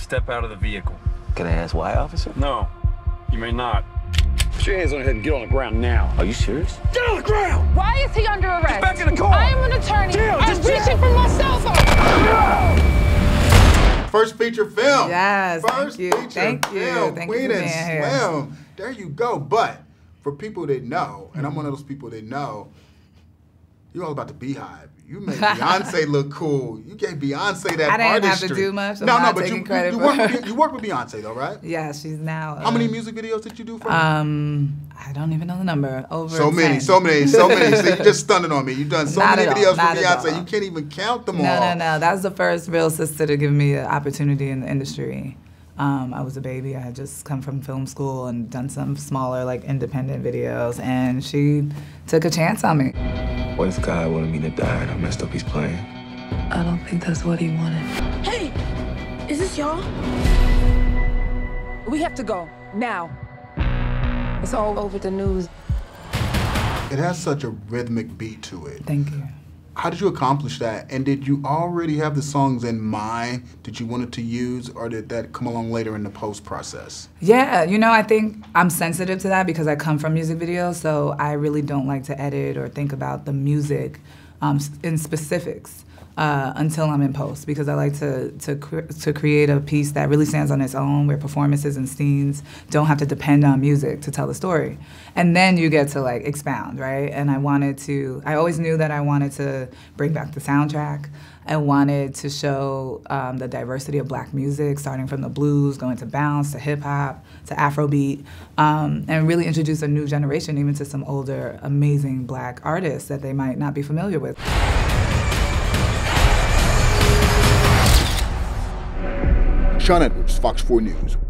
step out of the vehicle. Can I ask why, officer? No, you may not. Put your hands on your head and get on the ground now. Are you serious? Get on the ground! Why is he under arrest? Get back in the car! I am an attorney. I'm reaching for my cell phone. First feature film. Yes, First feature film. Thank you for Queen being and here. Slim. There you go. But for people that know, and I'm one of those people that know, you're all about the Beehive. You made Beyonce look cool. You gave Beyonce that artistry. I didn't have to do much. I'm no, not but taking you credit you work with Beyonce though, right? Yeah, she's now. How many music videos did you do for her? I don't even know the number. Over so 10. many. So you just stunning on me. You've done so many videos for Beyonce. You can't even count them all. No. That was the first real sister to give me an opportunity in the industry. I was a baby. I had just come from film school and done some smaller, like, independent videos, and she took a chance on me. What if God wanted me to die and I messed up his plan? I don't think that's what he wanted. Hey, is this y'all? We have to go, now. It's all over the news. It has such a rhythmic beat to it. Thank you. How did you accomplish that? And did you already have the songs in mind that you wanted to use, or did that come along later in the post process? Yeah, I think I'm sensitive to that because I come from music videos, so I really don't like to edit or think about the music in specifics until I'm in post, because I like to create a piece that really stands on its own, where performances and scenes don't have to depend on music to tell the story. And then you get to, like, expound, right? And I always knew that I wanted to bring back the soundtrack. I wanted to show the diversity of Black music, starting from the blues, going to bounce, to hip hop, to Afrobeat, and really introduce a new generation even to some older, amazing Black artists that they might not be familiar with. Sean Edwards, Fox 4 News.